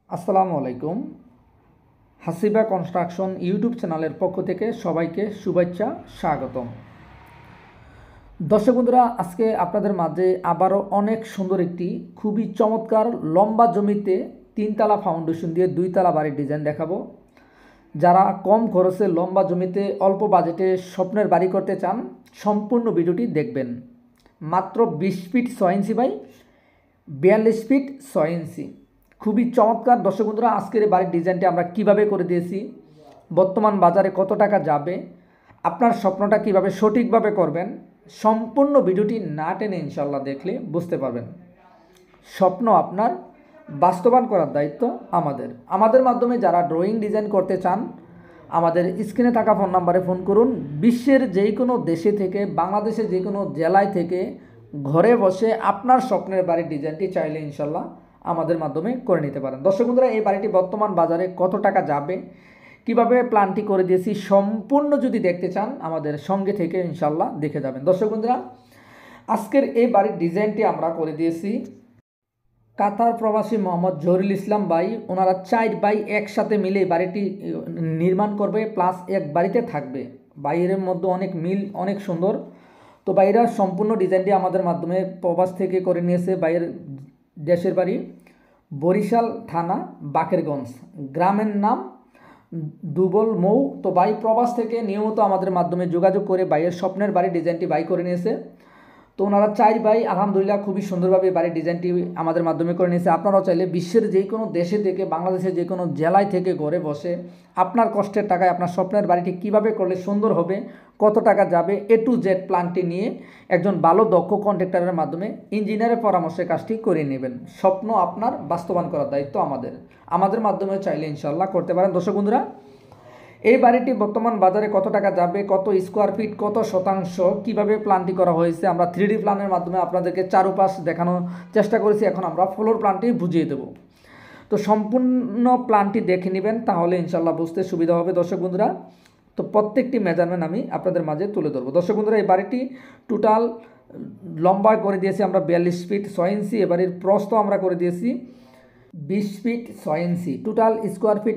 আসসালামু আলাইকুম। হাসিবা construction YouTube চ্যানেলের পক্ষ থেকে সবাইকে শুভেচ্ছা, স্বাগতম। দর্শক বন্ধুরা, আজকে আপনাদের মাঝে আবারও অনেক সুন্দর একটি খুবই চমৎকার লম্বা জমিতে 3 তলা ফাউন্ডেশন দিয়ে 2 তলা বাড়ির ডিজাইন দেখাবো। যারা কম খরচে লম্বা জমিতে অল্প বাজেটে স্বপ্নের বাড়ি করতে চান, সম্পূর্ণ ভিডিওটি দেখবেন। মাত্র 20 ফিট 6 ইঞ্চি বাই 42 ফিট 6 ইঞ্চি, খুবই চমৎকার। দর্শক বন্ধুরা, আজকের এই বাড়ির ডিজাইনটি আমরা কিভাবে করে দিয়েছি, বর্তমান বাজারে কত টাকা যাবে, আপনার স্বপ্নটা কিভাবে সঠিকভাবে করবেন, সম্পূর্ণ ভিডিওটি না টেনে ইনশাল্লাহ দেখলে বুঝতে পারবেন। স্বপ্ন আপনার, বাস্তবায়ন করার দায়িত্ব আমাদের মাধ্যমে যারা ড্রয়িং ডিজাইন করতে চান, আমাদের স্ক্রিনে থাকা ফোন নাম্বারে ফোন করুন। বিশ্বের যে কোনো দেশে থেকে, বাংলাদেশের যে কোনো জেলায় থেকে ঘরে বসে আপনার স্বপ্নের বাড়ির ডিজাইনটি চাইলে ইনশাল্লাহ আমাদের মাধ্যমে করে নিতে পারেন। দর্শক বন্ধুরা, এই বাড়িটি বর্তমান বাজারে কত টাকা যাবে, কিভাবে প্ল্যানটি করে দিয়েছি, সম্পূর্ণ যদি দেখতে চান আমাদের সঙ্গে থেকে ইনশাল্লাহ দেখে যাবেন। দর্শক বন্ধুরা, আজকের এই বাড়ির ডিজাইনটি আমরা করে দিয়েছি কাতার প্রবাসী মোহাম্মদ জহিরুল ইসলাম ভাই। ওনারা 4 ভাই একসাথে মিলে বাড়িটি নির্মাণ করবে, প্লাস এক বাড়িতে থাকবে। বাইরের মধ্যে অনেক মিল, অনেক সুন্দর। তো বাইরা সম্পূর্ণ ডিজাইনটি আমাদের মাধ্যমে প্রবাস থেকে করে নিয়েছে। বাইরের দেশের বাড়ি বরিশাল থানা বাকেরগঞ্জ, গ্রামের নাম দুবল মৌ। তো বাই প্রবাস থেকে নিয়মিত আমাদের মাধ্যমে যোগাযোগ করে বাইয়ের স্বপ্নের বাড়ির ডিজাইনটি বাই করে নিয়েছে। তো ওনারা 4 ভাই আলহামদুলিল্লাহ খুবই সুন্দরভাবে বাড়ির ডিজাইনটি আমাদের মাধ্যমে করে নিয়েছে। আপনারাও চাইলে বিশ্বের যে কোনো দেশে থেকে, বাংলাদেশের যে কোনো জেলায় থেকে ঘরে বসে আপনার কষ্টের টাকায় আপনার স্বপ্নের বাড়িটি কিভাবে করলে সুন্দর হবে, কত টাকা যাবে, A to Z প্ল্যানটি নিয়ে একজন ভালো দক্ষ কন্ট্রাক্টরের মাধ্যমে ইঞ্জিনিয়ারের পরামর্শে কাজটি করে নেবেন। স্বপ্ন আপনার, বাস্তবায়ন করার দায়িত্ব আমাদের মাধ্যমে চাইলে ইনশাল্লাহ করতে পারেন। দর্শক বন্ধুরা, এই বাড়িটি বর্তমান বাজারে কত টাকা যাবে, কত স্কোয়ার ফিট, কত শতাংশ, কিভাবে প্ল্যানটি করা হয়েছে, আমরা 3D প্ল্যানের মাধ্যমে আপনাদেরকে চারুপাশ দেখানোর চেষ্টা করেছি। এখন আমরা ফ্লোর প্ল্যানটি বুঝিয়ে দেব। তো সম্পূর্ণ প্ল্যানটি দেখে নেবেন, তাহলে ইনশাল্লাহ বুঝতে সুবিধা হবে। দর্শক বন্ধুরা, তো প্রত্যেকটি মেজারমেন্ট আমি আপনাদের মাঝে তুলে ধরবো। দর্শক বন্ধুরা, এই বাড়িটি টোটাল লম্বা করে দিয়েছি আমরা 42 ফিট 6 ইঞ্চি। এ বাড়ির প্রস্থ আমরা করে দিয়েছি 20 ফিট 6 ইঞ্চি। Total square feet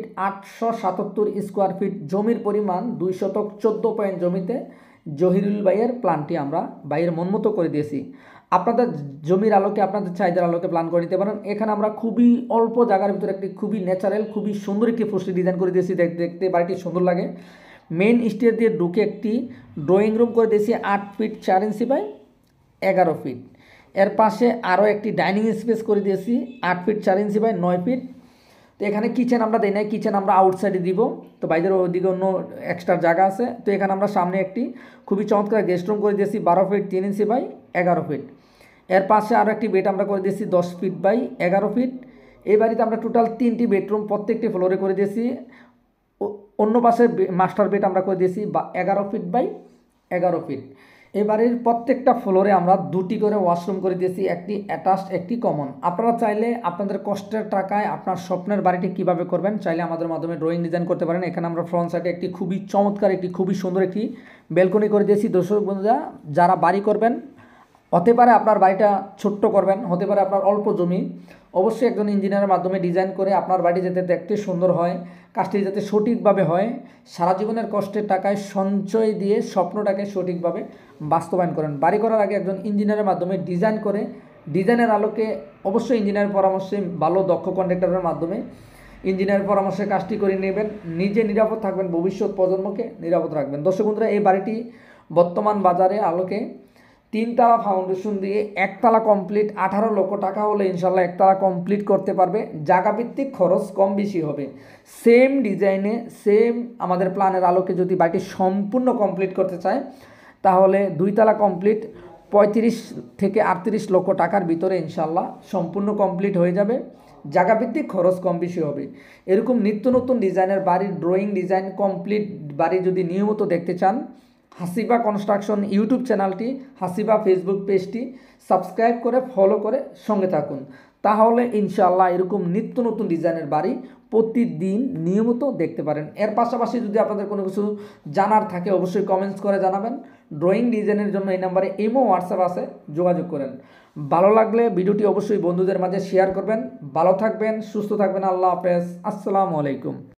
877 square feet. জমির পরিমাণ 2 শতক 14 পয়েন্ট জমিতে জহিরুল ভাইয়ের প্ল্যানটি আমরা বাইরের মন মতো করে দিয়েছি। আপনাদের জমির আলোকে, আপনাদের চাহিদার আলোকে প্ল্যান করে নিতে পারেন। এখানে আমরা খুবই অল্প জায়গার ভিতরে একটি খুবই ন্যাচারাল, খুবই সুন্দর একটি ফুসলি ডিজাইন করে দিয়েছি। দেখতে বাড়িটি সুন্দর লাগে। মেইন স্টেজ দিয়ে ঢুকে একটি ড্রয়িং রুম করে দিয়েছি 8 ফিট 4 ইঞ্চি বাই 11 ফিট। এর পাশে আরও একটি ডাইনিং স্পেস করে দিয়েছি 8 ফিট 4 ইঞ্চি বাই 9 ফিট। তো এখানে কিচেন আমরা দিই নাই, কিচেন আমরা আউটসাইডে দিব। তো বাইরের ওদিকে অন্য এক্সট্রা জায়গা আছে। তো এখানে আমরা সামনে একটি খুবই চমৎকার গেস্ট রুম করে দিয়েছি 12 ফিট 3 ইঞ্চি বাই 11 ফিট। এর পাশে আরও একটি বেড আমরা করে দিয়েছি 10 ফিট বাই 11 ফিট। এই বাড়িতে আমরা টোটাল 3টি বেডরুম প্রত্যেকটি ফ্লোরে করে দিয়েছি। অন্য পাশে মাস্টার বেড আমরা করে দিয়েছি 11 ফিট বাই 11 ফিট। এই বাড়ির প্রত্যেকটা ফ্লোরে আমরা 2টি করে ওয়াশরুম করে দিয়েছি, একটি অ্যাটাচড, একটি কমন। আপনারা চাইলে আপনাদের কষ্টের টাকায় আপনার স্বপ্নের বাড়িটি কিভাবে করবেন চাইলে আমাদের মাধ্যমে ড্রয়িং ডিজাইন করতে পারেন। এখানে আমরা ফ্রন্ট সাইডে একটি খুবই চমৎকার, একটি খুবই সুন্দর একটি ব্যালকনি করে দিয়েছি। দর্শক বন্ধুরা, যারা বাড়ি করবেন, হতে পারে আপনার বাড়িটা ছোট্ট করবেন, হতে পারে আপনার অল্প জমি, অবশ্যই একজন ইঞ্জিনিয়ারের মাধ্যমে ডিজাইন করে আপনার বাড়ি যাতে দেখতে সুন্দর হয়, কাজটি যাতে সঠিকভাবে হয়, সারা জীবনের কষ্টের টাকায় সঞ্চয় দিয়ে স্বপ্নটাকে সঠিকভাবে বাস্তবায়ন করেন। বাড়ি করার আগে একজন ইঞ্জিনিয়ারের মাধ্যমে ডিজাইন করে, ডিজাইনের আলোকে অবশ্যই ইঞ্জিনিয়ারের পরামর্শে, ভালো দক্ষ কন্ট্রাক্টরের মাধ্যমে ইঞ্জিনিয়ারের পরামর্শে কাজটি করে নেবেন। নিজে নিরাপদ থাকবেন, ভবিষ্যৎ প্রজন্মকে নিরাপদ রাখবেন। দর্শক বন্ধুরা, এই বাড়িটি বর্তমান বাজারে আলোকে 3 তলা ফাউন্ডেশন দিয়ে 1 তলা কমপ্লিট 18 লক্ষ টাকা হলে ইনশাল্লাহ 1 তলা কমপ্লিট করতে পারবে। জায়গাভিত্তিক খরচ কম বেশি হবে। সেম ডিজাইনে, সেম আমাদের প্ল্যানের আলোকে যদি বাড়িটি সম্পূর্ণ কমপ্লিট করতে চায়, তাহলে 2 তলা কমপ্লিট 35 থেকে 38 লক্ষ টাকার ভিতরে ইনশাল্লাহ সম্পূর্ণ কমপ্লিট হয়ে যাবে। জায়গাভিত্তিক খরচ কম বেশি হবে। এরকম নিত্য নতুন ডিজাইনের বাড়ির ড্রয়িং ডিজাইন কমপ্লিট বাড়ি যদি নিয়মিত দেখতে চান, হাসিবা কনস্ট্রাকশন ইউটিউব চ্যানেলটি, হাসিবা ফেসবুক পেজটি সাবস্ক্রাইব করে ফলো করে সঙ্গে থাকুন। তাহলে ইনশাআল্লাহ এরকম নিত্য নতুন ডিজাইনের বাড়ি প্রতিদিন নিয়মিত দেখতে পারেন। এর পাশাপাশি যদি আপনাদের কোনো কিছু জানার থাকে অবশ্যই কমেন্টস করে জানাবেন। ড্রয়িং ডিজাইনের জন্য এই নাম্বারে ইমো হোয়াটসঅ্যাপ আছে, যোগাযোগ করেন। ভালো লাগলে ভিডিওটি অবশ্যই বন্ধুদের মাঝে শেয়ার করবেন। ভালো থাকবেন, সুস্থ থাকবেন। আল্লাহ হাফেজ, আসসালামু আলাইকুম।